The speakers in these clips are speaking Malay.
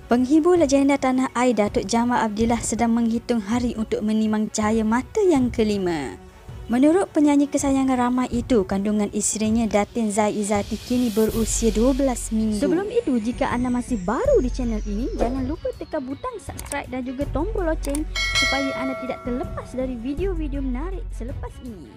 Penghibur legenda tanah air Datuk Jamal Abdillah sedang menghitung hari untuk menimang cahaya mata yang kelima. Menurut penyanyi kesayangan ramai itu, kandungan isterinya Datin Zai Izzati kini berusia 12 minggu. Sebelum itu, jika anda masih baru di channel ini, jangan lupa tekan butang subscribe dan juga tombol loceng supaya anda tidak terlepas dari video-video menarik selepas ini.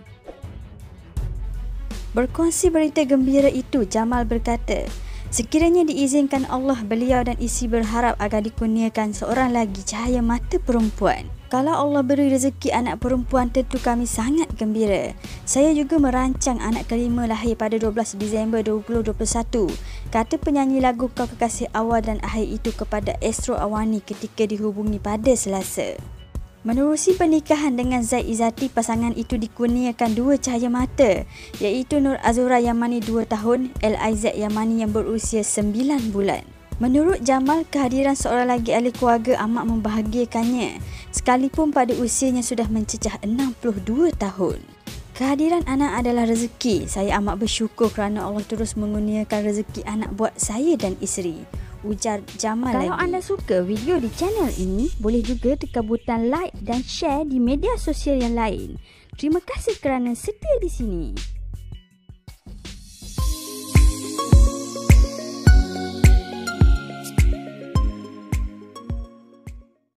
Berkongsi berita gembira itu, Jamal berkata, sekiranya diizinkan Allah, beliau dan isteri berharap agar dikurniakan seorang lagi cahaya mata perempuan. Kalau Allah beri rezeki anak perempuan, tentu kami sangat gembira. Saya juga merancang anak kelima lahir pada 12 Disember 2021, kata penyanyi lagu Kau Kekasih Awal dan Akhir itu kepada Astro Awani ketika dihubungi pada Selasa. Menerusi pernikahan dengan Zai Izzati, pasangan itu dikurniakan dua cahaya mata, iaitu Nur Azura Yamani 2 tahun, Liz Yamani yang berusia 9 bulan. Menurut Jamal, kehadiran seorang lagi ahli keluarga amat membahagiakannya, sekalipun pada usianya sudah mencecah 62 tahun. Kehadiran anak adalah rezeki. Saya amat bersyukur kerana Allah terus mengurniakan rezeki anak buat saya dan isteri, ujar Jamal. Kalau anda suka video di channel ini, boleh juga tekan butang like dan share di media sosial yang lain. Terima kasih kerana setia di sini.